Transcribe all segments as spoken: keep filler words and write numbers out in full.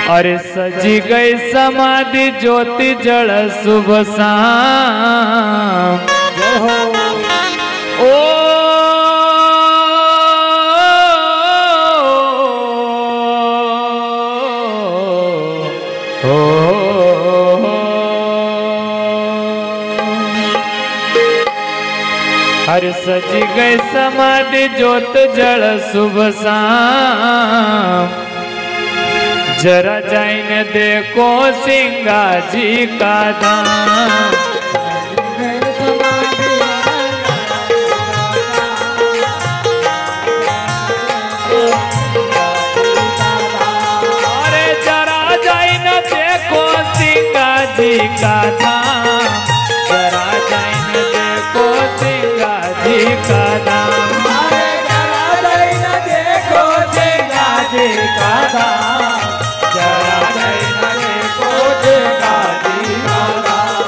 अरे सजी गई समाधि ज्योति जड़ शुभ शाम। ओ हर सजी गई समाधि ज्योत जड़ शुभ शाम। जरा जाइन देखो सिंगा जी का धाम। अरे जरा जाइन देखो सिंगा जी का धाम। जरा जाइन देखो सिंगा जी का धाम। अरे जरा जाइन देखो सिंगा जी का धाम। जरा जाइन देखो सिंगा जी का धाम।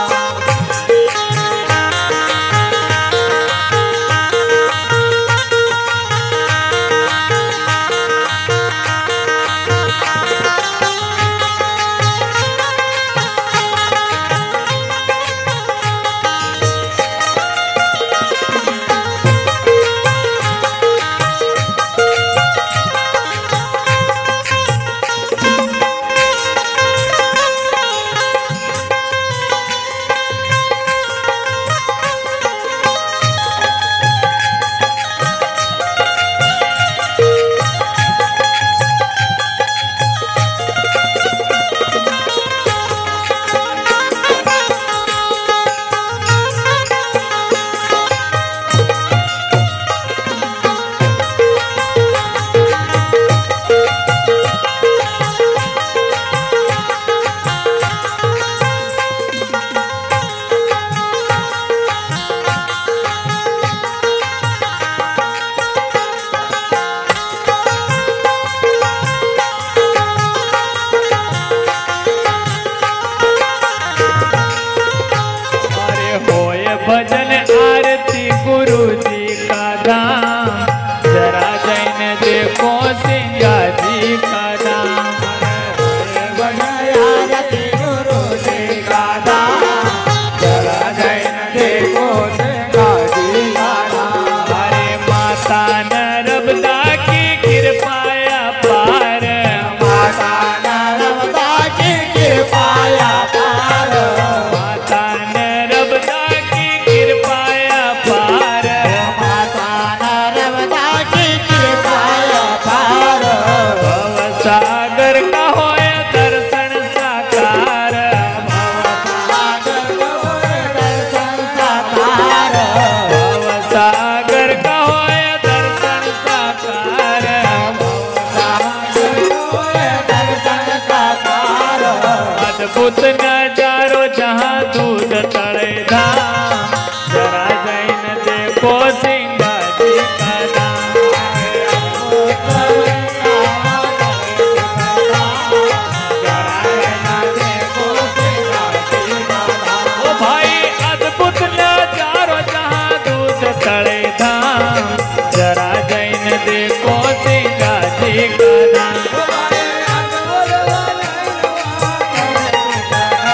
भजन आरती गुरु जी का धाम। जरा जाइन देखो सिंगा जी का धाम। भजन आरती गुरु जी का धाम। जरा जाइन देखो सिंगा जी का धाम। अरे माता नर्मदा की कृपाया पार। माता नर्मदा की कृपाया पार। माता नर्मदा कृपाया पार। माता नर्मदा की कृपाया पार। भव सागर का होए दर्शन साकार। भव दर्शन साकार। भव सागर का होए दर्शन साकार। दर्शन साकार। अद्भुत नजारो जहाँ दूध तड़े धाम। जरा जाइन देखो सिंगा जी का धाम। ओ भाई अद्भुत नजारो जहाँ दूध तड़े धाम। जरा जाइन देखो सिंगा जी का धाम।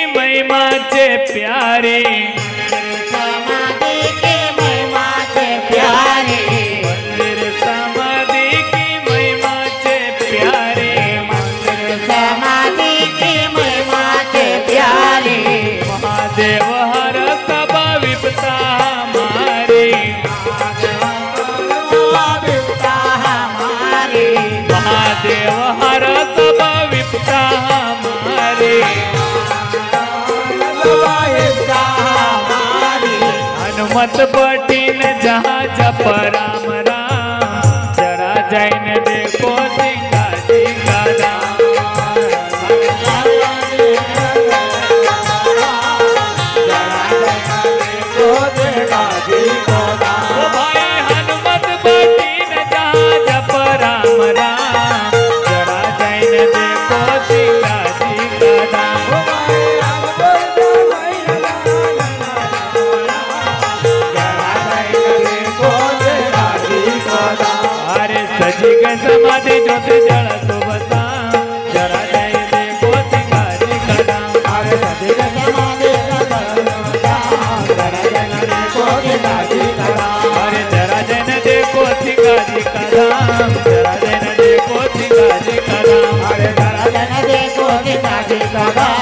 महिमा चे प्यारे समाधि की महिमा से प्यारे मंदिर समाधि की महिमा चे प्यारे समाधि की महिमा से प्यारे महादेव हर सब विपता हमारे विपता हमारे महादेव हर सब विपता हमारे विपता हमारे हनुमत बटीन जहाँ जप राम राम जरा जैन देखो सिंगाजी का दाम ओ भाई हनुमत बटीन जहाँ जप राम राम जरा जैन देखो सिंगाजी का दाम अरे सजी के समाधि ज्योति जड़ शुभ शाम जरा जय देखो सिंगाजी का दाम अरे सजी के समाधि जरा जन देखो सिंगाजी का दाम अरे जरा जन देखो सिंगाजी का दाम जरा जन देखो सिंगाजी का दाम अरे जरा जन देखो सिंगाजी का दाम